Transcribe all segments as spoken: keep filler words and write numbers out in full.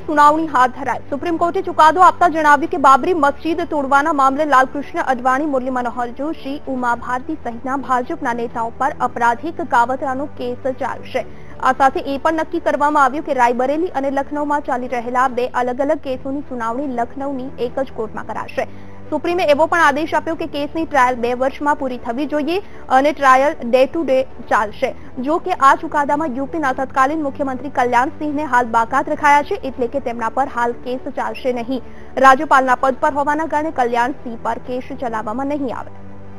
સુનાવણી હાથ ધરાઈ। સુપ્રીમ કોર્ટે ચુકાદો આપતા જણાવ્યું કે બાબરી મસ્જિદ તોડવાના મામલે લાલકૃષ્ણ અડવાણી, મુરલી મનોહર જોશી, ઉમા ભારતી સહિતના ભાજપના નેતાઓ પર અપરાધિક કાવતરાનો કેસ ચાલશે। આ સાથે એ પણ નક્કી કરવામાં આવ્યું કે રાયબરેલી અને લખનૌમાં ચાલી રહેલા બે અલગ અલગ કેસોની સુનાવણી લખનૌની એક જ કોર્ટમાં કરાશે। સુપ્રીમે એવો પણ આદેશ આપ્યો કે કેસની ટ્રાયલ બે વર્ષમાં પૂરી થવી જોઈએ અને ટ્રાયલ ડે ટુ ડે ચાલશે। જો કે આ ચુકાદામાં યુપીના તત્કાલીન મુખ્યમંત્રી કલ્યાણસિંહને હાલ બાકાત રખાયા છે, એટલે કે તેમના પર હાલ કેસ ચાલશે નહીં। રાજ્યપાલના પદ પર હોવાના કારણે કલ્યાણસિંહ પર કેસ ચલાવવામાં નહીં આવે।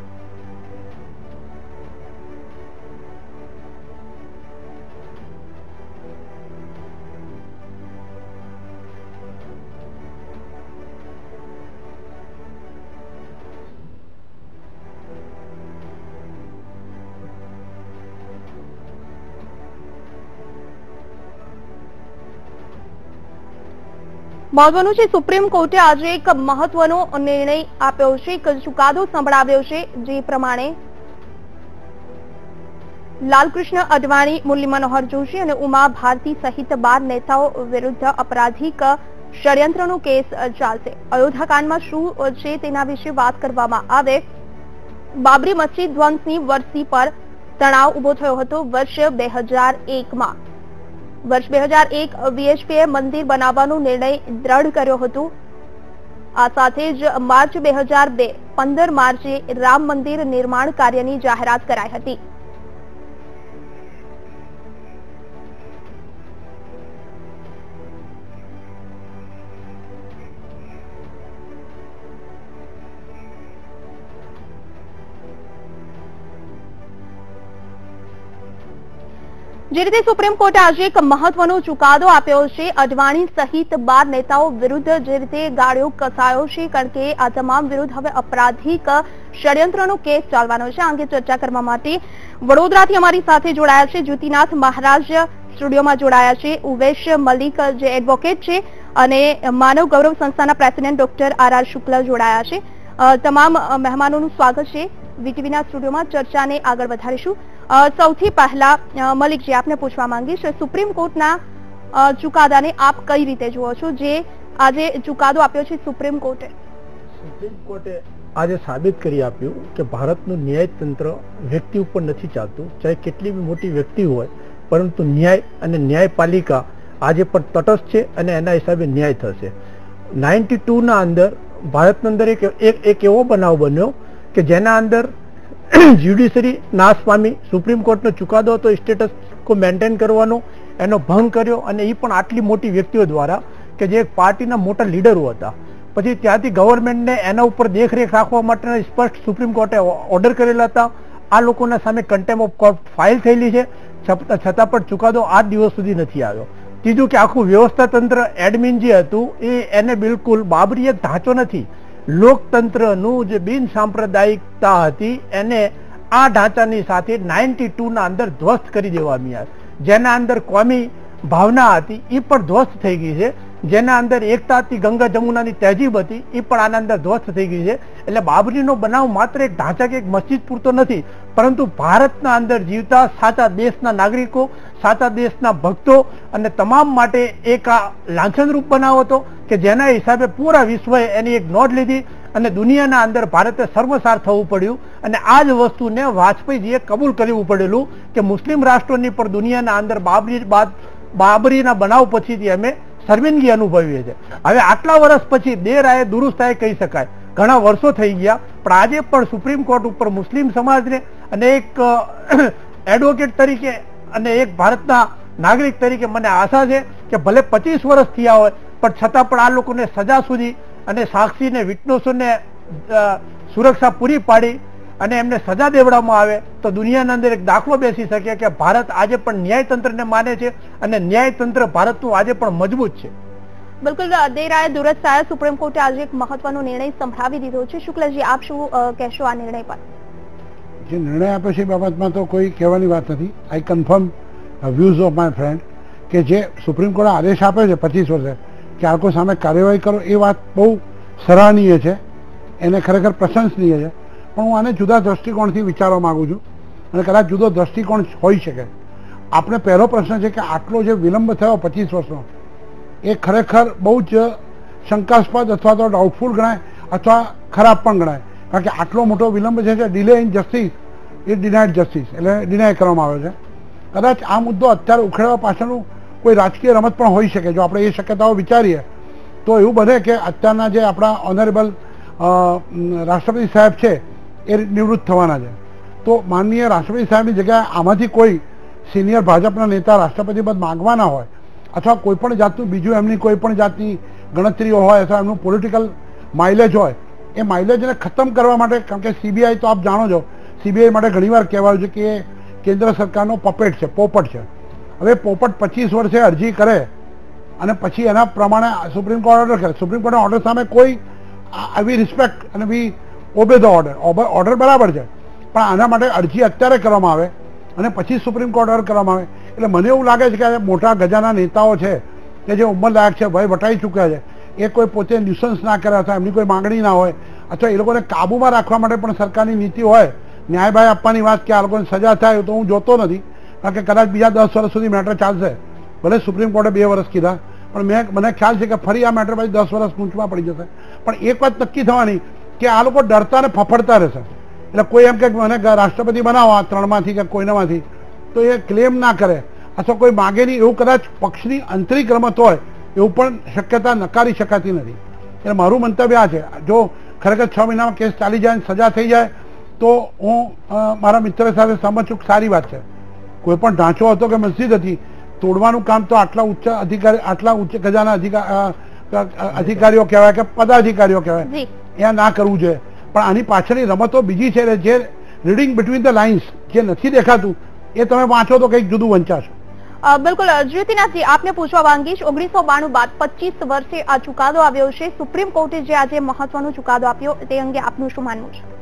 મહત્વનું છે, સુપ્રીમ કોર્ટે આજે એક મહત્વનો નિર્ણય આપ્યો છે, એક ચુકાદો સંભળાવ્યો છે, જે પ્રમાણે લાલકૃષ્ણ અડવાણી, મુરલી મનોહર જોશી અને ઉમા ભારતી સહિત બાર નેતાઓ વિરુદ્ધ અપરાધિક ષડયંત્રનો કેસ ચાલશે। અયોધ્યાકાંડમાં શું છે તેના વિશે વાત કરવામાં આવે। બાબરી મસ્જિદ ધ્વંસની વર્ષી પર તણાવ ઉભો થયો હતો વર્ષ બે હજાર એકમાં। વર્ષ બે હજાર એક વીએચપીએ મંદિર બનાવવાનો નિર્ણય દ્રઢ કર્યો હતો। આ સાથે જ માર્ચ બે હજાર બે પંદર માર્ચે રામ મંદિર નિર્માણ કાર્યની જાહેરાત કરાઈ હતી। જે રીતે સુપ્રીમ કોર્ટે આજે એક મહત્વનો ચુકાદો આપ્યો છે, અડવાણી સહિત બાર નેતાઓ વિરુદ્ધ જે રીતે ગાળ્યો કસાયો છે, કારણ કે આ તમામ વિરુદ્ધ હવે અપરાધિક ષડયંત્રનો કેસ ચાલવાનો છે। આ અંગે ચર્ચા કરવા માટે વડોદરાથી અમારી સાથે જોડાયા છે જ્યોતિનાથ મહારાજ સ્ટુડિયોમાં જોડાયા છે, ઉવેશ મલિક જે એડવોકેટ છે અને માનવ ગૌરવ સંસ્થાના president doctor R R Shukla જોડાયા છે। તમામ મહેમાનોનું સ્વાગત છે વીટીવીના સ્ટુડિયોમાં। ચર્ચાને આગળ વધારીશું। સૌથી પહેલા મલિકજી, આપને પૂછવા માંગીશ, સુપ્રીમ કોર્ટના ચુકાદાને આપ કઈ રીતે જુઓ છો, જે આજે ચુકાદો આપ્યો છે સુપ્રીમ કોર્ટે? સુપ્રીમ કોર્ટે આજે સાબિત કરી આપ્યું કે ભારતનું ન્યાયતંત્ર વ્યક્તિ ઉપર નથી ચાલતું, ચાહે કેટલી બી મોટી વ્યક્તિ હોય, પરંતુ ન્યાય અને ન્યાયપાલિકા આજે પણ તટસ્થ છે અને એના હિસાબે ન્યાય થશે। નાઇન્ટી ટુ ના અંદર ભારતની અંદર એક એક એવો બનાવ બન્યો કે જેના અંદર જ્યુડિશરી નાશ પામી। સુપ્રીમ કોર્ટનો ચુકાદો હતો સ્ટેટસ કો મેન્ટેન કરવાનો, એનો ભંગ કર્યો અને એ પણ આટલી મોટી વ્યક્તિઓ દ્વારા કે જે પાર્ટીના મોટા લીડરો હતા। પછી ત્યાંથી ગવર્મેન્ટને એના ઉપર દેખરેખ રાખવા માટેના સ્પષ્ટ સુપ્રીમ કોર્ટે ઓર્ડર કરેલા હતા। આ લોકોના સામે કન્ટેમ્પ ઓફ કોર્ટ ફાઇલ થયેલી છે, છતાં પણ ચુકાદો આજ દિવસ સુધી નથી આવ્યો। ત્રીજું કે આખું વ્યવસ્થા તંત્ર એડમિન જે હતું એ એને બિલકુલ બાબરી એક ઢાંચો નથી, લોકતંત્રનું જે બિન સાંપ્રદાયિકતા હતી એને આ ઢાંચાની સાથે નાઇન્ટી ટુ ના અંદર ધ્વસ્ત કરી દેવામાં આવ્યા। જેના અંદર કોમી ભાવના હતી એ પણ ધ્વસ્ત થઈ ગઈ છે, જેના અંદર એકતા હતી, ગંગા જમુનાની તહેજીબ હતી એ પણ આના અંદર ધ્વસ્ત થઈ ગઈ છે। એટલે બાબરીનો બનાવ માત્ર એક ઢાંચા કે એક મસ્જિદ પૂરતો નથી, પરંતુ ભારતના અંદર જીવતા સાચા દેશના નાગરિકો, સાચા દેશના ભક્તો અને તમામ માટે એક આ લાંછનરૂપ બનાવ હતો કે જેના હિસાબે પૂરા વિશ્વએ એની એક નોંધ લીધી અને દુનિયાના અંદર ભારતે સર્વસાર થવું પડ્યું। અને આ જ વસ્તુને વાજપેયીજીએ કબૂલ કરવું પડેલું કે મુસ્લિમ રાષ્ટ્રોની પણ દુનિયાના અંદર બાબરી બાદ બાબરીના બનાવ પછીથી અમે શર્મિંદગી અનુભવીએ છીએ। હવે આટલા વર્ષ પછી દેર આયે દુરુસ્ત આયે કહી શકાય, ઘણા વર્ષો થઈ ગયા, પણ આજે પણ સુપ્રીમ કોર્ટ ઉપર મુસ્લિમ સમાજને અને એક એડવોકેટ તરીકે અને એક ભારતના નાગરિક તરીકે મને આશા છે કે ભલે પચીસ વર્ષ થયા હોય પણ છતાં પણ આ લોકોને સજા સુધી અને સાક્ષીને વિટનેસોને સુરક્ષા પૂરી પાડી અને એમને સજા દેવડાવવામાં આવે તો દુનિયાના અંદર એક દાખલો બેસી શકે કે ભારત આજે પણ ન્યાયતંત્રને માને છે અને ન્યાયતંત્ર ભારતનું આજે પણ મજબૂત છે। બિલકુલ, દેર આયે દુરુસ્ત આયે સુપ્રીમ કોર્ટે આજે એક મહત્વનો નિર્ણય સંભળાવી દીધો છે। શુક્લજી, આપ શું કહેશો આ નિર્ણય પર? જે નિર્ણય આપ્યો છે એ બાબતમાં તો કોઈ કહેવાની વાત નથી। I confirm views of my friend કે જે સુપ્રીમ કોર્ટે આદેશ આપ્યો છે પચીસ વર્ષે કે આ લોકો સામે કાર્યવાહી કરો, એ વાત બહુ સરાહનીય છે, એને ખરેખર પ્રશંસનીય છે। પણ હું આને જુદા દ્રષ્ટિકોણથી વિચારવા માંગુ છું અને કદાચ જુદો દ્રષ્ટિકોણ હોઈ શકે। આપણે પહેલો પ્રશ્ન છે કે આટલો જે વિલંબ થયો પચીસ વર્ષનો, એ ખરેખર બહુ જ શંકાસ્પદ અથવા તો ડાઉટફુલ ગણાય અથવા ખરાબ પણ ગણાય. કારણ કે આટલો મોટો વિલંબ છે, ડિલે ઇન જસ્ટિસ એ ડિનાઇડ જસ્ટિસ, એટલે ડિનાય કરવામાં આવે છે. કદાચ આ મુદ્દો અત્યારે ઉખેડવા પાછળનું કોઈ રાજકીય રમત પણ હોઈ શકે. જો આપણે એ શક્યતાઓ વિચારીએ તો એવું બને કે અત્યારના જે આપણા ઓનરેબલ રાષ્ટ્રપતિ સાહેબ છે એ નિવૃત્ત થવાના છે, તો માનનીય રાષ્ટ્રપતિ સાહેબની જગ્યાએ આમાંથી કોઈ સિનિયર ભાજપના નેતા રાષ્ટ્રપતિ પદ માંગવાના હોય અથવા કોઈ પણ જાતનું બીજું એમની કોઈ પણ જાતની ગણતરીઓ હોય અથવા એમનું પોલિટિકલ માઇલેજ હોય, એ માઇલેજને ખતમ કરવા માટે, કારણ કે સીબીઆઈ તો આપ જાણો છો, સીબીઆઈ માટે ઘણીવાર કહેવાયું છે કે એ કેન્દ્ર સરકારનો પપેટ છે, પોપટ છે. હવે પોપટ પચીસ વર્ષે અરજી કરે અને પછી એના પ્રમાણે સુપ્રીમ કોર્ટ ઓર્ડર કરે. સુપ્રીમ કોર્ટના ઓર્ડર સામે કોઈ વી રિસ્પેક્ટ અને we obey the order, order બરાબર છે, પણ આના માટે અરજી અત્યારે કરવામાં આવે અને પછી સુપ્રીમ કોર્ટ ઓર્ડર કરવામાં આવે. એટલે મને એવું લાગે છે કે મોટા ગજાના નેતાઓ છે કે જે ઉંમરલાયક છે, ભય વટાઈ ચૂક્યા છે, એ કોઈ પોતે ન્યુસન્સ ના કરે અથવા એમની કોઈ માંગણી ના હોય અથવા એ લોકોને કાબુમાં રાખવા માટે પણ સરકારની નીતિ હોય, ન્યાયભાઈ આપવાની વાત કે આ લોકોને સજા થાય તો હું જોતો નથી. કારણ કે કદાચ બીજા દસ વર્ષ સુધી મેટર ચાલશે. ભલે સુપ્રીમ કોર્ટે બે વર્ષ કીધા, પણ મેં મને ખ્યાલ છે કે ફરી આ મેટર પછી દસ વર્ષ કૂંચમાં પડી જશે. પણ એક વાત નક્કી થવાની કે આ લોકો ડરતા ને ફફડતા રહેશે. એટલે કોઈ એમ કે મને રાષ્ટ્રપતિ બનાવો આ ત્રણમાંથી કે કોઈનામાંથી, તો એ ક્લેમ ના કરે અથવા કોઈ માગે નહીં, એવું કદાચ પક્ષની આંતરિક રમત હોય એવું પણ શક્યતા નકારી શકાતી નથી. એટલે મારું મંતવ્ય આ છે, જો ખરેખર છ મહિનામાં કેસ ચાલી જાય અને સજા થઈ જાય તો હું મારા મિત્ર સાથે સહમત છું, સારી વાત છે. કોઈ પણ ઢાંચો હતો કે મસ્જિદ હતી, તોડવાનું કામ તો આટલા ઉચ્ચ અધિકારી, આટલા ઉચ્ચ ગજાના અધિકારીઓ કહેવાય કે પદાધિકારીઓ કહેવાય, એ ના કરવું જોઈએ. પણ આની પાછળની રમતો બીજી છે, જે રીડિંગ બિટવીન ધ લાઇન્સ જે નથી દેખાતું એ તમે વાંચો તો કંઈક જુદું વંચાશો. બિલકુલ જ્યોતિનાથજી, આપને પૂછવા માંગીશ, ઓગણીસો બાણું બાદ પચીસ વર્ષે આ ચુકાદો આવ્યો છે. સુપ્રીમ કોર્ટે જે આજે મહત્વનો ચુકાદો આપ્યો તે અંગે આપનું શું માનવું છે?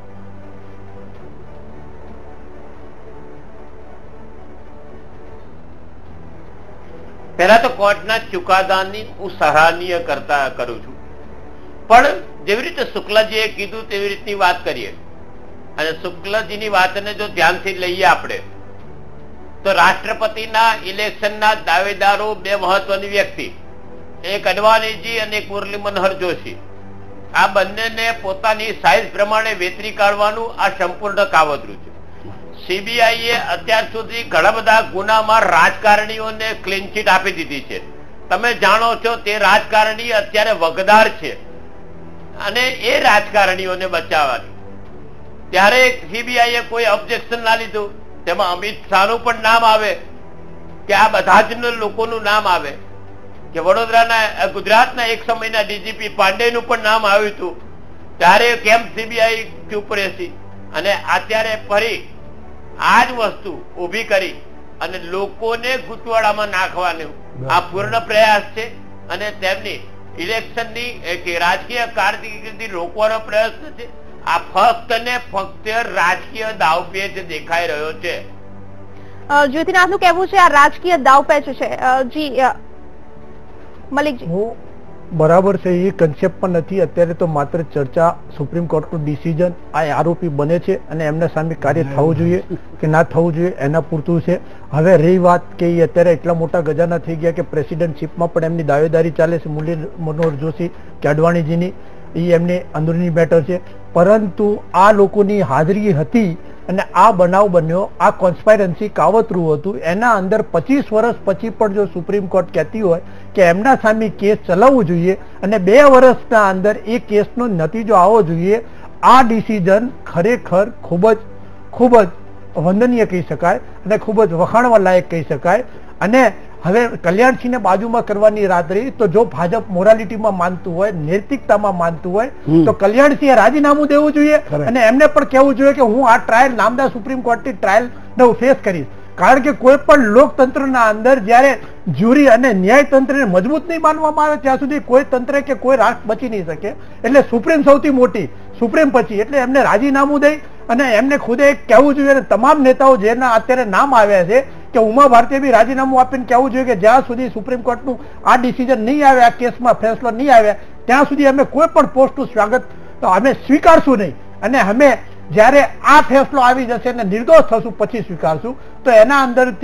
પહેલા તો કોર્ટના ચુકાદાની હું સરાહનીય કરતા કરું છું, પણ જેવી રીતે શુક્લાજીએ કીધું તેવી રીતની વાત કરીએ અને શુક્લાજીની વાતને જો ધ્યાનથી લઈએ આપણે, તો રાષ્ટ્રપતિના ઇલેક્શનના દાવેદારો બે મહત્વની વ્યક્તિ, એક અડવાણીજી અને એક મુરલી મનોહર જોશી, આ બંનેને પોતાની સાઇઝ પ્રમાણે વેતરી કાઢવાનું આ સંપૂર્ણ કાવતરું છે. સીબીઆઈએ અત્યાર સુધી ઘણા બધા ગુનામાં રાજકારણીઓને ક્લીન ચીટ આપી દીધી છે. તમે જાણો છો તે રાજકારણી અત્યારે વગદાર છે અને એ રાજકારણીઓને બચાવવાની, ત્યારે સીબીઆઈએ કોઈ ઓબ્જેક્શન ના લીધું. તેમાં અમિત શાહનું પણ નામ આવે કે આ બધા જ લોકોનું નામ આવે કે વડોદરાના ગુજરાતના એક સમયના ડીજીપી પાંડેનું પણ નામ આવ્યું હતું, ત્યારે કેમ સીબીઆઈ ચૂપ રહેશે? અને અત્યારે ફરી આ જ વસ્તુ ઉભી કરી અને લોકોને ગૂંચવાડામાં નાખવાનો આ પૂર્ણ પ્રયાસ છે અને તેમની ઇલેક્શનની કે રાજકીય કારકિર્દી રોકવાનો પ્રયત્ન છે. આ ફક્ત ને ફક્ત રાજકીય દાવપેચ દેખાઈ રહ્યો છે. જ્યોતિનાથનું કહેવું છે આ રાજકીય દાવપેચ છે. જી મલિકજી, બરાબર છે, એ કન્સેપ્ટ પણ નથી. અત્યારે તો માત્ર ચર્ચા સુપ્રીમ કોર્ટનું ડિસિઝન, આ આરોપી બને છે અને એમના સામે કાર્ય થવું જોઈએ કે ના થવું જોઈએ એના પૂરતું છે. હવે રહી વાત કે એ અત્યારે એટલા મોટા ગજાના થઈ ગયા કે પ્રેસિડેન્ટશીપમાં પણ એમની દાવેદારી ચાલે છે, મુરલી મનોહર જોશી કે અડવાણીજીની, એ એમની અંદરની મેટર છે. પરંતુ આ લોકોની હાજરી હતી અને આ બનાવ બન્યો, આ કોન્સ્પાયરન્સી કાવતરું હતું, એના અંદર પચીસ વર્ષ પછી પણ જો સુપ્રીમ કોર્ટ કહેતી હોય કે એમના સામે કેસ ચલાવવું જોઈએ અને બે વર્ષના અંદર એ કેસનો નતીજો આવવો જોઈએ, આ ડિસિઝન ખરેખર ખૂબ જ ખૂબ જ વંદનીય કહી શકાય અને ખૂબ જ વખાણવા લાયક કહી શકાય. અને હવે કલ્યાણસિંહને બાજુમાં કરવાની રાત રહી, તો જો ભાજપ મોરાલિટીમાં માનતું હોય, નૈતિકતામાં માનતું હોય, તો કલ્યાણસિંહે રાજીનામું દેવું જોઈએ અને એમને પણ કહેવું જોઈએ કે હું આ ટ્રાયલ, નામદાર સુપ્રીમ કોર્ટની ટ્રાયલ ને ફેસ કરીશ. કારણ કે કોઈ પણ લોકતંત્રના અંદર જયારે જ્યુરી અને ન્યાયતંત્રને મજબૂત નહીં માનવામાં આવે ત્યાં સુધી કોઈ તંત્ર કે કોઈ રાષ્ટ્ર બચી નહીં શકે. એટલે સુપ્રીમ સૌથી મોટી, સુપ્રીમ પછી, એટલે એમને રાજીનામું દઈ અને એમને ખુદે એક કહેવું જોઈએ. અને તમામ નેતાઓ જેના અત્યારે નામ આવ્યા છે કે ઉમા ભારતીએ બી રાજીનામું આપીને કહેવું જોઈએ કે જ્યાં સુધી સુપ્રીમ કોર્ટનું આ ડિસિઝન નહીં આવે, આ કેસમાં ફેસલો નહીં આવે, ત્યાં સુધી અમે કોઈ પણ પોસ્ટનું સ્વાગત અમે સ્વીકારશું નહીં. અને અમે જયારે આ ફેસલો આવી જશે અને નિર્દોષ થશું પછી સ્વીકારશું. તો એના અંદરથી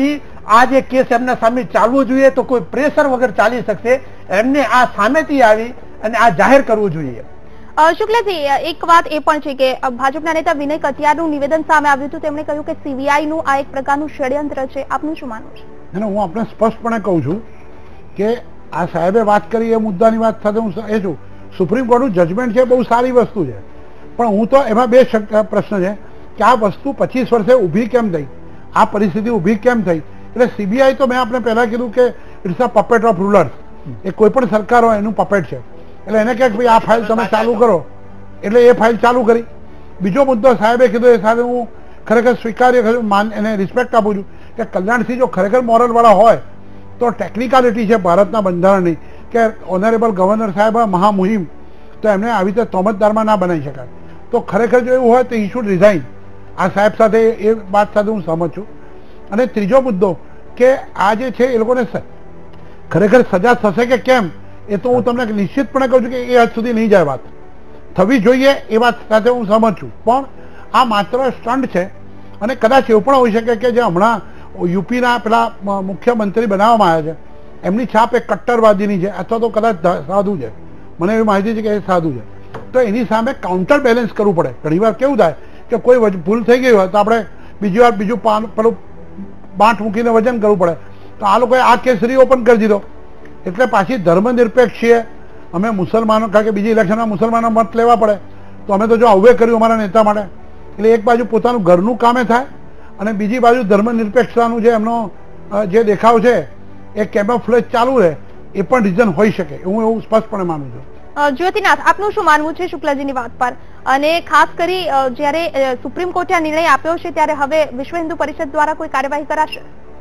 આ જે કેસ એમના સામે ચાલવો જોઈએ તો કોઈ પ્રેશર વગર ચાલી શકશે. એમને આ સામેથી આવી અને આ જાહેર કરવું જોઈએ. શુક્લાજી, એક વાત એ પણ છે કે ભાજપના નેતા વિનય કટિયારનું નિવેદન સામે આવ્યું હતું. તેમણે કહ્યું કે સીબીઆઈ નું આ એક પ્રકારનું ષડયંત્ર છે. આપનું શું માનવું છે? હું આપણે સ્પષ્ટપણે કહું છું કે આ સાહેબે વાત કરી એ મુદ્દાની વાત સાથે હું એ છું, સુપ્રીમ કોર્ટનું જજમેન્ટ છે બહુ સારી વસ્તુ છે, પણ હું તો એમાં બે પ્રશ્ન છે કે આ વસ્તુ પચીસ વર્ષે ઊભી કેમ થઈ, આ પરિસ્થિતિ ઊભી કેમ થઈ. એટલે સીબીઆઈ તો મેં આપણે પહેલા કીધું કે it's a puppet of rulers, એ કોઈ પણ સરકાર હોય એનું પપેટ છે. એટલે એને કહે કે ભાઈ આ ફાઇલ તમે ચાલુ કરો, એટલે એ ફાઇલ ચાલુ કરી. બીજો મુદ્દો સાહેબે કીધું એ સાથે હું ખરેખર સ્વીકાર્ય માન એને રિસ્પેક્ટ આપું છું કે કલ્યાણસિંહ જો ખરેખર મોરલ વાળા હોય તો ટેકનિકાલિટી છે ભારતના બંધારણની કે ઓનરેબલ ગવર્નર સાહેબ મહામુહિમ, તો એમને આવી રીતે તોમતદારમાં ના બનાવી શકાય. તો ખરેખર જો એવું હોય તો હી શુડ રિઝાઇન. આ સાહેબ સાથે એ વાત સાથે હું સહમત છું. અને ત્રીજો મુદ્દો કે આ જે છે એ લોકોને ખરેખર સજા થશે કે કેમ, એ તો હું તમને નિશ્ચિતપણે કહું છું કે એ હદ સુધી નહીં જાય. વાત થવી જોઈએ એ વાત સાથે હું સહમત છું, પણ આ માત્ર સ્ટન્ટ છે. અને કદાચ એવું પણ હોઈ શકે કે જે હમણાં યુપીના પેલા મુખ્યમંત્રી બનાવવામાં આવ્યા છે એમની છાપ એક કટ્ટરવાદીની છે અથવા તો કદાચ સાધુ છે, મને એવી માહિતી છે કે એ સાધુ છે. તો એની સામે કાઉન્ટર બેલેન્સ કરવું પડે. ઘણી વાર કેવું થાય કે કોઈ ભૂલ થઈ ગઈ હોય તો આપણે બીજી વાર બીજું પાન પેલું બાંઠ મૂકીને વજન કરવું પડે. તો આ લોકોએ આ કેસ રીઓપન કરી દીધો. એટલે પાછી ધર્મનિરપેક્ષ છીએ અમે મુસલમાનો, કારણ કે બીજી ઇલેક્શનમાં મુસલમાનો મત લેવા પડે, તો અમે તો જો આવું કર્યું અમારા નેતા માટે. એટલે એક બાજુ પોતાનું ઘરનું કામે થાય અને બીજી બાજુ ધર્મનિરપેક્ષતાનું જે એમનો જે દેખાવ છે એ કેમોફ્લેજ ચાલુ રહે, એ પણ રીઝન હોઈ શકે. હું એવું સ્પષ્ટપણે માનું છું. જ્યોતિનાથ, આપનું શું માનવું છે શુક્લાજીની વાત પર? અને ખાસ કરી જ્યારે સુપ્રીમ કોર્ટે આ નિર્ણય આપ્યો છે ત્યારે હવે વિશ્વ હિન્દુ પરિષદ દ્વારા કોઈ કાર્યવાહી કરાશે?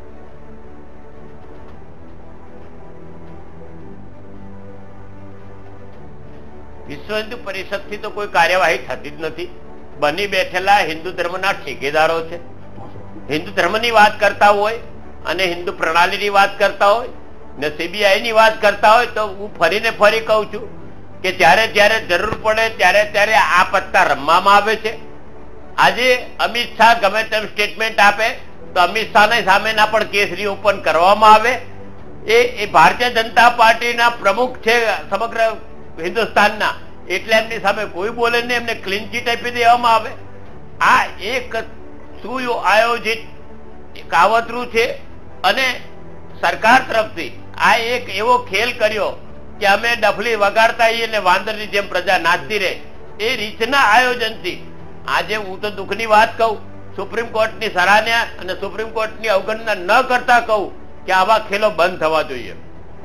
વિશ્વ હિન્દુ પરિષદ થી તો કોઈ કાર્યવાહી થતી જ નથી. બની બેઠેલા હિન્દુ ધર્મના ઠેકેદારો છે. હિન્દુ ધર્મની વાત કરતા હોય અને હિન્દુ પ્રણાલીની વાત કરતા હોય ને સીબીઆઈ ની વાત કરતા હોય તો હું ફરીને ફરી કહું છું કે જ્યારે જ્યારે જરૂર પડે ત્યારે ત્યારે આ પત્તા રમવામાં આવે છે. આજે અમિત શાહ ગમે તેમ સ્ટેટમેન્ટ આપે તો અમિત શાહની સામેના પણ કેસ રીઓપન કરવામાં આવે. એ એ ભારતીય જનતા પાર્ટીના પ્રમુખ છે સમગ્ર હિન્દુસ્તાનના, એટલે એમની સામે કોઈ બોલે નહીં, એમને ક્લીન ચીટ આપી દેવામાં આવે. આ એક સુઆયોજિત કાવતરું છે અને સરકાર તરફથી આ એક એવો ખેલ કર્યો કે અમે ડફલી વગાડતા આવીએ ને વાંદરની જેમ પ્રજા નાચતી રહે, એ રીતના આયોજનથી આજે હું તો દુઃખની વાત કહું, સુપ્રીમ કોર્ટની સરાહના અને સુપ્રીમ કોર્ટની અવગણના ન કરતા કહું કે આવા ખેલો બંધ થવા જોઈએ.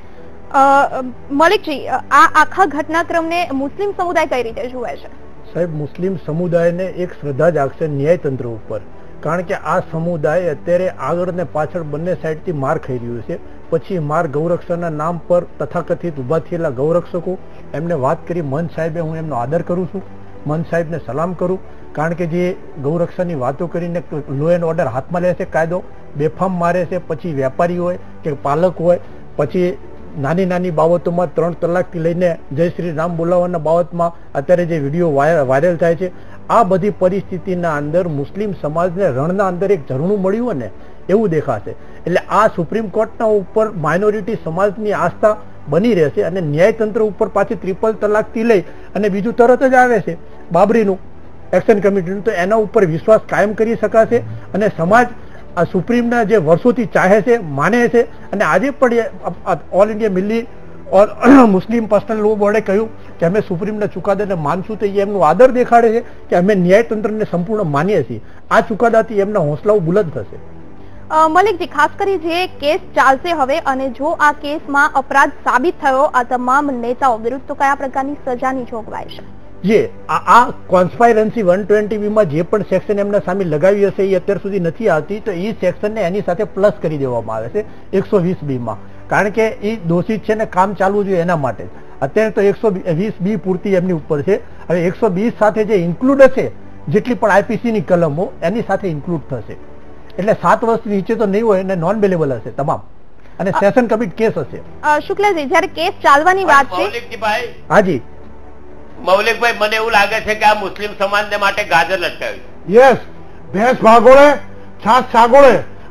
મલિકજી, આ આખા ઘટનાક્રમને મુસ્લિમ સમુદાય કઈ રીતે જુએ છે? સાહેબ, મુસ્લિમ સમુદાયને એક શ્રદ્ધા જાગશે ન્યાયતંત્ર ઉપર, કારણ કે આ સમુદાય અત્યારે આગળ ને પાછળ બંને સાઈડથી માર ખાઈ રહ્યું છે. પછી માર ગૌરક્ષકના નામ પર તથાકથિત ઉભા થયેલા ગૌરક્ષકો એમને વાત કરી. મન સાહેબે હું એમનો આદર કરું છું, મન સાહેબને સલામ કરું, કારણ કે જે ગૌરક્ષાની વાતો કરીને લો એન્ડ ઓર્ડર હાથમાં લે છે, કાયદો બેફામ મારે છે. પછી વેપારી હોય કે પાલક હોય, પછી નાની નાની બાબતોમાં ત્રણ તલાકથી લઈને જય શ્રી રામ બોલાવવાના બાબતમાં અત્યારે જે વિડીયો વાયરલ થાય છે, આ બધી પરિસ્થિતિના અંદર મુસ્લિમ સમાજને રણના અંદર એક ઝરણું મળ્યું ને એવું દેખાશે. એટલે આ સુપ્રીમ કોર્ટના ઉપર માઇનોરિટી સમાજની આસ્થા બની રહેશે અને ન્યાયતંત્ર ઉપર પાછી ત્રિપલ તલાકથી લઈ અને બીજું તરત જ આવે છે બાબરીનું એક્શન કમિટીનું, તો એના ઉપર વિશ્વાસ કાયમ કરી શકાશે અને સમાજ આ સુપ્રીમના જે વર્ષોથી ચાહે છે, માને છે. અને આજે પણ all India Milli Muslim personal law બોર્ડે કહ્યું કે અમે સુપ્રીમના ચુકાદાને માનશું, તો એ એમનું આદર દેખાડે છે કે અમે ન્યાયતંત્રને સંપૂર્ણ માનીએ છીએ. આ ચુકાદાથી એમના હોંસલાઓ બુલંદ થશે. મલિકજી, ખાસ કરી જે કેસ ચાલશે હવે અને જો આ કેસમાં અપરાધ સાબિત થયો આ તમામ નેતાઓ વિરુદ્ધ, તો કયા પ્રકારની સજાની જોગવાઈ છે? જે આ કોન્સ્પાયરન્સી વન ટ્વેન્ટી બી માં જે પણ સેક્શન એમના સામે લગાવી હશે એ અત્યાર સુધી નથી આવતી, તો એ સેક્શનને એની સાથે પ્લસ કરી દેવામાં આવે છે એકસો વીસ બી માં, કારણ કે એ દોષિત છે ને કામ ચાલવું જોઈએ એના માટે. અત્યારે તો એકસો વીસ બી પૂરતી એમની ઉપર છે. હવે એકસો વીસ સાથે જે ઇન્ક્લુડ હશે જેટલી પણ આઈપીસી ની કલમો એની સાથે ઇન્ક્લુડ થશે. એટલે સાત વર્ષ નીચે તો નહીં હોય અને નોન બેલેબલ હશે તમામ, અને સેશન કમિટ કેસ હશે. શુક્લાજી, જયારે કેસ ચાલવાની વાત છે, હાજી મૌલિકભાઈ, મને એવું લાગે છે કે આ મુસ્લિમ સમાજને માટે ગાજર લટકાવ્યું. યસ, ભેંસ ભાગોળે છાસ છાગોળે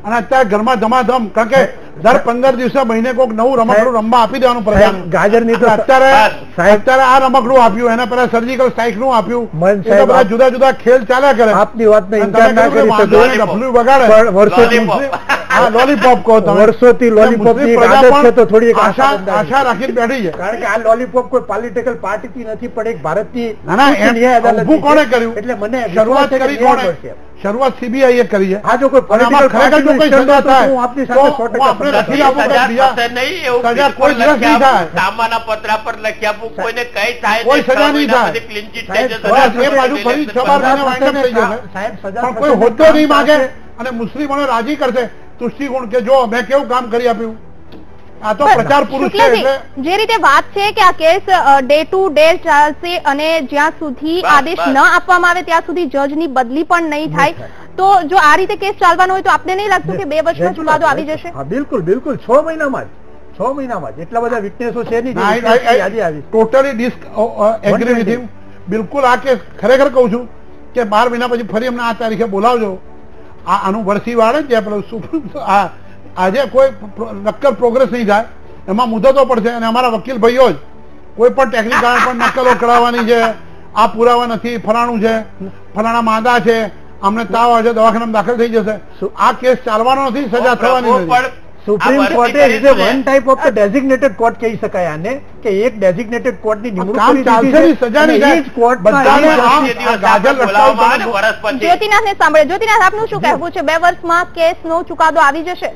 અને અત્યારે ઘરમાં ધમાધમ, કારણ કે દર પંદર દિવસે મહિને કોઈક નવું રમકડું રમવા આપી દેવાનું પ્રજાને. ગાજરની તો અત્યારે અત્યારે આ રમકડું આપ્યું, એના પહેલા સર્જિકલ સ્ટ્રાઇક નું આપ્યું, બધા જુદા જુદા ખેલ ચાલ્યા કરે. આપની વાતને ઇનકાર ના કરી શકો. ડફલું વગાડે, વર્ષોથી હા લોલીપોપ કહો તમે, વર્ષોથી લોલીપોપ ની આદત છે, તો થોડી એક આશા આશા રાખીને બેઠી છે. કારણ કે આ લોલીપોપ કોઈ પોલિટિકલ પાર્ટીથી નથી, પણ એક ભારતની ના ના ઉભું કોણે કર્યું? એટલે મને શરૂઆત કરી કોણે? શરૂઆત સીબીઆઈ એ કરી છે. આ જો કોઈ પોલિટિકલ ખરેખર જો કોઈ સજા થાય હું આપની સાથે સો ટકા આપણે લખી આપું કે બીજા સજા કોઈ દિવસ નહીં થાય. સામાના પત્રા પર લખી આપું, કોઈને કઈ થાય કોઈ સજા નહીં થાય. ક્લીન ચીટ થઈ જશે. એ બાજુ ફરી છ બાર મહિને વાઇન્ડ થઈ જશે. સાહેબ સજા પણ કોઈ હોદ્દો નહીં માંગે અને મુસ્લિમોને રાજી કરશે તુષ્ટિગુણ કે જો મેં કેવું કામ કરી આપ્યું. આ તો પ્રચાર પુરુષ છે. એટલે જે રીતે વાત છે કે આ કેસ ડે ટુ ડે ચાલશે અને જ્યાં સુધી આદેશ ન આપવામાં આવે ત્યાં સુધી જજની બદલી પણ નહીં થાય. તો જો આ રીતે કેસ ચાલવાનો હોય તો આપને નહીં લાગતું કે બે વર્ષનો ચુકાદો આવી જશે? હા બિલકુલ બિલકુલ છ મહિનામાં જ છ મહિનામાં જ એટલા બધા વિટનેસો છે નહીં આજે આવી. Totally disagree with him. બિલકુલ આ કેસ ખરેખર કહું છું કે બાર મહિના પછી ફરી અમને આ તારીખે બોલાવજો. આ આનું વરસી વાળે જે પેલું સુપ્રીમ આ આજે કોઈ નક્કર પ્રોગ્રેસ નહીં થાય, એમાં મુદતો પડશે અને અમારા વકીલ ભાઈઓ જ કોઈ પણ ટેકનિકલ પણ નકલો કરાવવાની છે, આ પુરાવા નથી, ફલાણું છે, ફલાણા માંદા છે, અમને તાવ આવે છે, દવાખાનામાં દાખલ થઈ જશે. આ કેસ ચાલવાનો નથી, સજા થવાની નથી. સુપ્રીમ કોર્ટે is a one type of the designated court કહી શકાય આને, કે એક ડેઝિગ્નેટેડ કોર્ટની નિમણૂક કામ ચાલશે ની સજા નહીં થાય. કોર્ટ બધાને આમ ગાજર લટકાવતા જ્યોતિનાથને સાંભળે. જ્યોતિનાથ, આપનું શું કહેવું છે? બે વર્ષમાં કેસનો ચુકાદો આવી જશે?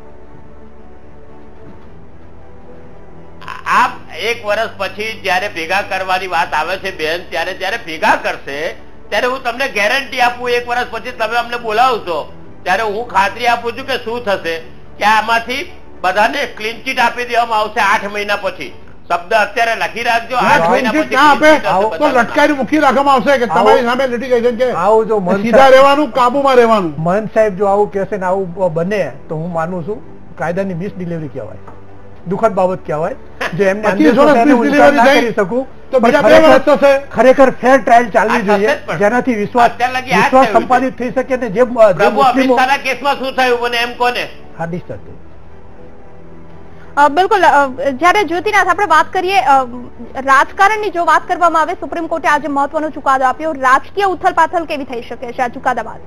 આપ એક વર્ષ પછી જયારે ભેગા કરવાની વાત આવે છે બેન, ત્યારે જયારે ભેગા કરશે ત્યારે હું તમને ગેરંટી આપું, એક વર્ષ પછી તમે અમને બોલાવશો ત્યારે હું ખાતરી આપું છું કે શું થશે કે આમાંથી બધાને ક્લીન ચીટ આપી દેવામાં આવશે આઠ મહિના પછી. શબ્દ અત્યારે લખી રાખજો, આઠ મહિના પછી આપે તો લટકાવી મૂકી રાખવામાં આવશે કે તમારી સામે લિટિગેશન છે. આવું જો સીધા રહેવાનું, કાબુમાં રહેવાનું. મન સાહેબ જો આવું કહેશે ને આવું બને તો હું માનું છું કાયદાની મિસ ડિલિવરી કહેવાય, દુઃખદ બાબત કહેવાય. જે એમને કરી શકું તો બીજા બે વર્ષ થશે. ખરેખર ફેર ટ્રાયલ ચાલવી જોઈએ જેનાથી વિશ્વાસ વિશ્વાસ સંપાદિત થઈ શકે ને. જે કેસમાં શું થયું મને એમ કોને હા ડિસ્ટર્બ બિલકુલ. જયારે જ્યોતિનાથ આપણે વાત કરીએ રાજકારણની, જો વાત કરવામાં આવે, સુપ્રીમ કોર્ટે આજે મહત્વનો ચુકાદો આપ્યો. રાજકીય ઉથલપાથલ કેવી થઈ શકે છે આ ચુકાદા બાદ?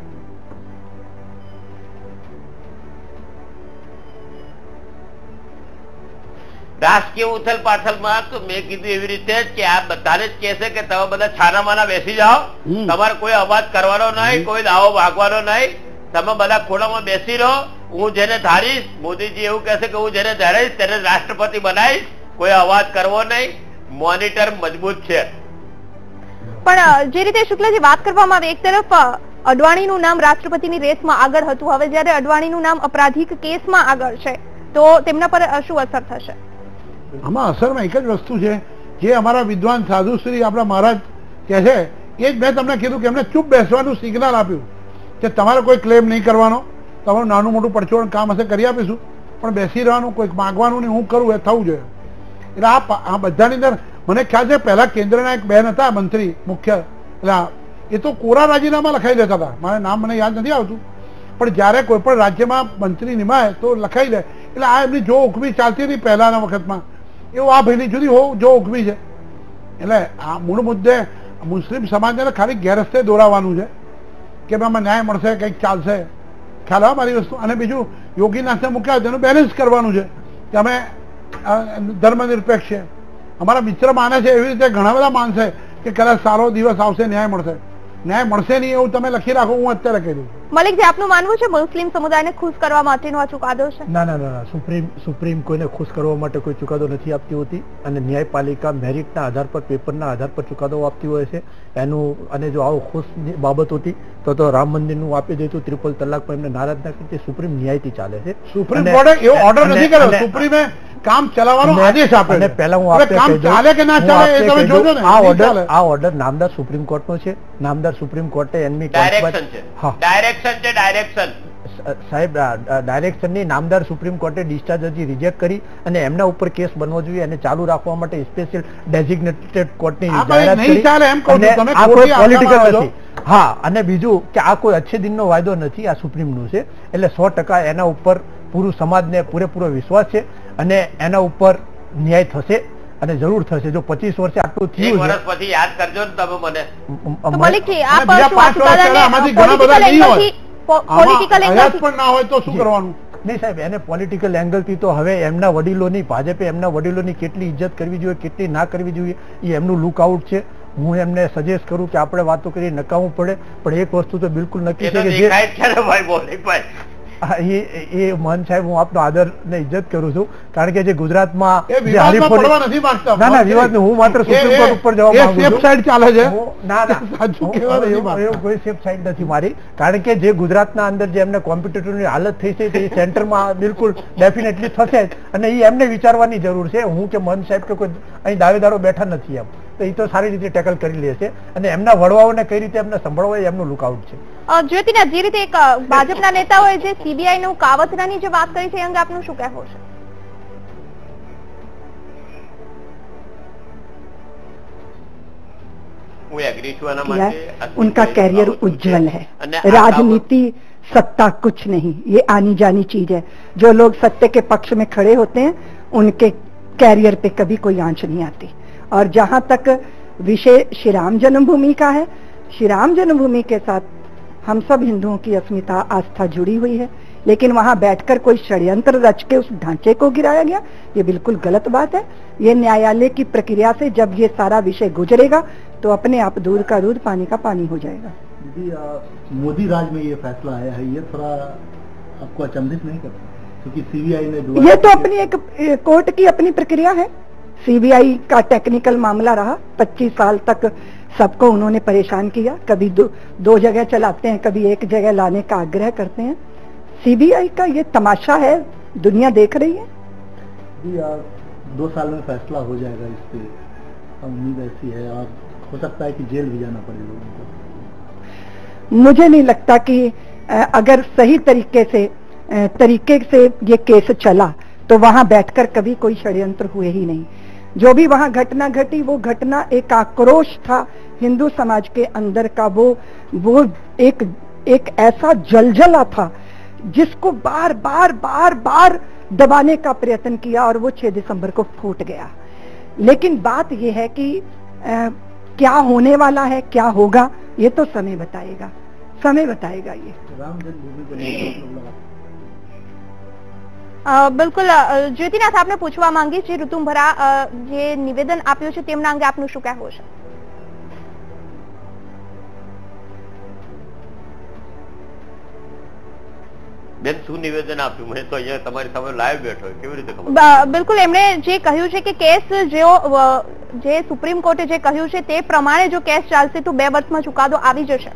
રાજકીય ઉથલ પાથલમાં તો મેં કીધું એવી રીતે કે આ બધાને જ કહેશે કે તમે બધા છાનામાના બેસી જાઓ, તમારે કોઈ અવાજ કરવાનો નહીં, કોઈ દાવો ભાગવાનો નહીં, તમે બધા ખોડામાં બેસી રહો. હું જેને ધારીશ, મોદીજી એવું કહેશે કે હું જેને ધારીશ તેને રાષ્ટ્રપતિ બનાવીશ, કોઈ અવાજ કરવો નહીં, મોનિટર મજબૂત છે. પણ જે રીતે શુક્લાજી વાત કરવામાં આવે, એક તરફ અડવાણીનું નામ રાષ્ટ્રપતિની રેસમાં આગળ હતું, હવે જયારે અડવાણીનું નામ અપરાધિક કેસમાં આગળ છે તો તેમના પર શું અસર થશે? આમાં અસરમાં એક જ વસ્તુ છે, જે અમારા વિદ્વાન સાધુશ્રી આપણા મહારાજ કહે છે એ જ મેં તમને કીધું કે એમને ચૂપ બેસવાનું સિગ્નલ આપ્યું કે તમારે કોઈ ક્લેમ નહીં કરવાનો, તમારું નાનું મોટું પડછોડ કામ હશે કરી આપીશું, પણ બેસી રહેવાનું, કોઈક માગવાનું નહીં, હું કરું એ થવું જોઈએ. એટલે આ આ બધાની અંદર મને ખ્યાલ છે પહેલા કેન્દ્રના એક બેન હતા મંત્રી મુખ્ય, એટલે એ તો કોરા રાજીનામા લખાઈ દેતા હતા, મારે નામ મને યાદ નથી આવતું, પણ જયારે કોઈ પણ રાજ્યમાં મંત્રી નિમાય તો લખાઈ દે. એટલે આ એમની જો હુકમી ચાલતી હતી પહેલાના વખતમાં, એવું આ ભાઈની જુદી હો જો હુકમી છે. એટલે આ મૂળ મુદ્દે મુસ્લિમ સમાજને ખાલી ગેરસ્તે દોરાવાનું છે કે આમાં ન્યાય મળશે, કંઈક ચાલશે, ખ્યાલ આવે મારી વસ્તુ. અને બીજું યોગીનાથને મૂક્યા તેનું બેલેન્સ કરવાનું છે કે અમે ધર્મનિરપેક્ષ છે. અમારા મિત્ર માને છે એવી રીતે ઘણા બધા માનશે કે કદાચ સારો દિવસ આવશે, ન્યાય મળશે. ન્યાય મળશે નહીં એવું તમે લખી રાખો, હું અત્યારે કહી દઉં. મલિકજી, આપનું માનવું છે મુસ્લિમ સમુદાયને ખુશ કરવા માટેનો આ ચુકાદો છે? ના ના ના સુપ્રીમ સુપ્રીમ કોઈને ખુશ કરવા માટે કોઈ ચુકાદો નથી આપતી હોતી, અને ન્યાયપાલિકા મેરિટના આધાર પર, પેપરના આધાર પર ચુકાદો આપતી હોય છે એનું. અને જો આવું ખુશ બાબત હોતી તો તો રામ મંદિરનું આપી દેતું, ટ્રિપલ તલાક પર એમને નારાજ ના કરતી. સુપ્રીમ ન્યાયથી ચાલે છે. સુપ્રીમ કોર્ટે એવો ઓર્ડર નથી કર્યો, સુપ્રીમે કામ ચલાવવાનો આદેશ આપ્યો. અને પહેલા હું આપને કામ ચાલે કે ના ચાલે એ તમે જોજો ને. આ ઓર્ડર આ ઓર્ડર નામદાર સુપ્રીમ કોર્ટનો છે. નામદાર સુપ્રીમ કોર્ટે એમની ડાયરેક્શન છે. હા ડાયરેક્શન છે, ડાયરેક્શન સાહેબ. ડાયરેક્શનની નામદાર સુપ્રીમ કોર્ટે ડિસ્ચાર્જ અરજી રિજેક્ટ કરી અને એમના ઉપર કેસ બનવો જોઈએ અને ચાલુ રાખવા માટે સ્પેશિયલ ડેઝિગ્નેટેડ કોર્ટની જાહેરાત કરી. નહીં ચાલે એમ કહું છું, તમે આ કોઈ પોલિટિકલ નથી. હા, અને બીજું કે આ કોઈ અચ્છે દિનનો વાયદો નથી, આ સુપ્રીમનું છે, એટલે સો ટકા એના ઉપર પૂરું સમાજને પૂરેપૂરો વિશ્વાસ છે અને એના ઉપર ન્યાય થશે અને જરૂર થશે. જો પચીસ વર્ષે આટલું થયું છે વર્ષ પછી યાદ કરજો ને તમે મને. તો મલિકજી, આપ શું આ ચુકાદાને પોલિટિકલ એંગલથી પોલિટિકલ એંગલથી પણ ના હોય તો શું કરવાનું? નહીં સાહેબ, એને પોલિટિકલ એંગલથી તો હવે એમના વડીલોની, ભાજપે એમના વડીલોની કેટલી ઇજ્જત કરવી જોઈએ, કેટલી ના કરવી જોઈએ, એ એમનું લુકઆઉટ છે. હું એમને સજેસ્ટ કરું કે આપણે વાતો કરીએ, નકામું પડે, પણ એક વસ્તુ તો બિલકુલ નક્કી છે કે જે એ મન સાહેબ, હું આપનો આદર ને ઇજ્જત કરું છું, કારણ કે જે ગુજરાતમાં ના ના વિવાદ હું માત્ર સુપ્રીમ કોર્ટ ઉપર જવા માંગુ છું. સાઈડ ચાલે છે. ના ના એવું કોઈ સેફ સાઈડ નથી મારી, કારણ કે જે ગુજરાતના અંદર જે એમને કોમ્પિટિટરની હાલત થઈ છે તે સેન્ટરમાં બિલકુલ ડેફિનેટલી થશે જ, અને એ એમને વિચારવાની જરૂર છે. હું કે મન સાહેબ કે કોઈ અહીં દાવેદારો બેઠા નથી એમ, તો એ તો સારી રીતે ટેકલ કરી લે છે અને એમના વડવાઓને કઈ રીતે એમને સંભાળવા એમનું લુકઆઉટ છે. જ્યોતિના, જે રીતે એક ભાજપના નેતાઓએ જે સીબીઆઈ નું કાવતરાની જે વાત કરી છે એ અંગે આપનું શું કહેવું છે? હું એગ્રી છું એના માટે. उनका कैरियर उज्जवल है, राजनीति सत्ता कुछ नहीं, ये आनी जानी चीज है. जो लोग सत्य के पक्ष में खड़े होते हैं उनके कैरियर पे कभी कोई आंच नहीं आती. और जहां तक विषय श्री राम जन्मभूमि का है, श्री राम जन्मभूमि के साथ हम सब हिंदुओं की अस्मिता आस्था जुड़ी हुई है, लेकिन वहां बैठकर कोई षड्यंत्र रच के उस ढांचे को गिराया गया, ये बिल्कुल गलत बात है. ये न्यायालय की प्रक्रिया से जब ये सारा विषय गुजरेगा तो अपने आप दूध का दूध पानी का पानी हो जाएगा. दीदी, मोदी राज में ये फैसला आया है, ये थोड़ा आपको अचंभित नहीं करता? क्योंकि सीबीआई ने ये तो अपनी एक कोर्ट की अपनी प्रक्रिया है. सीबीआई का टेक्निकल मामला रहा, पच्चीस साल तक सबको उन्होंने परेशान किया, कभी दो, दो जगह चलाते हैं, कभी एक जगह लाने का आग्रह करते हैं. सीबीआई का ये तमाशा है, दुनिया देख रही है. दो साल में फैसला हो जाएगा इस पे, उम्मीद ऐसी है, और हो सकता है कि जेल भी जाना पड़े लोगों को. मुझे नहीं लगता कि अगर सही तरीके से तरीके से ये केस चला तो वहां बैठकर कभी कोई षड्यंत्र हुए ही नहीं. जो भी वहां घटना घटी वो घटना एक आक्रोश था हिंदू समाज के अंदर का, वो वो एक एक ऐसा जलजला था जिसको बार बार बार बार दबाने का प्रयत्न किया और वो छह दिसंबर को फूट गया. लेकिन बात ये है कि आ, क्या होने वाला है, क्या होगा, ये तो समय बताएगा, समय बताएगा. ये राम जन्मभूमि को लेकर બિલકુલ જ્યોતિનાથ, આપને પૂછવા માંગી છે, ઋતુંભરા જે નિવેદન આપ્યું છે તેમના અંગે આપનું શું કહેવું છે? બેન, શું નિવેદન આપ્યું? મેં તો અહીંયા તમારી સામે લાઈવ બેઠો, કેવી રીતે ખબર? બિલકુલ, એમણે જે કહ્યું છે કે કેસ જેઓ જે સુપ્રીમ કોર્ટે જે કહ્યું છે તે પ્રમાણે જો કેસ ચાલશે તો બે વર્ષમાં ચુકાદો આવી જશે.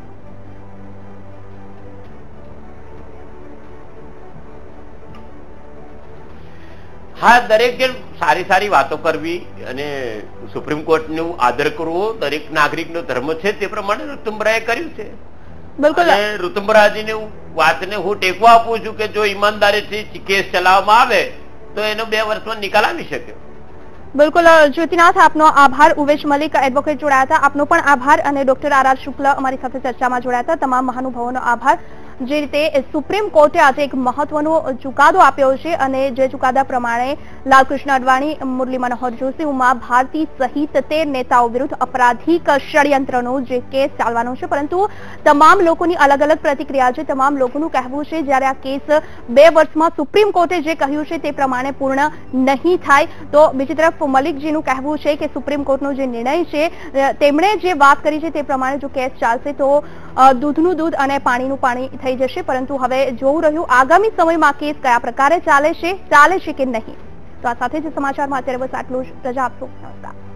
હા, દરેક જણ સારી સારી વાતો કરવી અને સુપ્રીમ કોર્ટનો આદર કરવો દરેક નાગરિકનો ધર્મ છે, તે પ્રમાણે ઋતુંબરાએ કર્યું છે. બિલકુલ, ઋતુંબરાજીની વાતને હું ટેકો આપું છું કે જો ઈમાનદારીથી કેસ ચલાવવામાં આવે તો એનો બે વર્ષમાં નિકાલ આવી શકે. બિલકુલ જ્યોતિનાથ, આપનો આભાર. ઉવેશ મલિક એડવોકેટ જોડાયા હતા, આપનો પણ આભાર. અને ડોક્ટર આર આર શુક્લ અમારી સાથે ચર્ચામાં જોડાયા હતા. તમામ મહાનુભાવોનો આભાર. જે રીતે સુપ્રીમ કોર્ટે આજે એક મહત્વનો ચુકાદો આપ્યો છે અને જે ચુકાદા પ્રમાણે લાલકૃષ્ણ અડવાણી, મુરલી મનોહર જોશી, ઉમા ભારતી સહિત તેર નેતાઓ વિરુદ્ધ અપરાધિક ષડયંત્રનો જે કેસ ચાલવાનો છે, પરંતુ તમામ લોકોની અલગ અલગ પ્રતિક્રિયા છે. તમામ લોકોનું કહેવું છે જ્યારે આ કેસ બે વર્ષમાં સુપ્રીમ કોર્ટે જે કહ્યું છે તે પ્રમાણે પૂર્ણ નહીં થાય તો બીજી તરફ મલિકજીનું કહેવું છે કે સુપ્રીમ કોર્ટનો જે નિર્ણય છે, તેમણે જે વાત કરી છે તે પ્રમાણે જો કેસ ચાલશે તો દૂધનું દૂધ અને પાણીનું પાણી થઈ જશે. પરંતુ હવે જોવું રહ્યું આગામી સમયમાં કેસ કયા પ્રકારે ચાલે છે ચાલે છે કે નહીં. તો આ સાથે જ સમાચારમાં અત્યારે બસ આટલું જ. રજા આપશો. નમસ્કાર.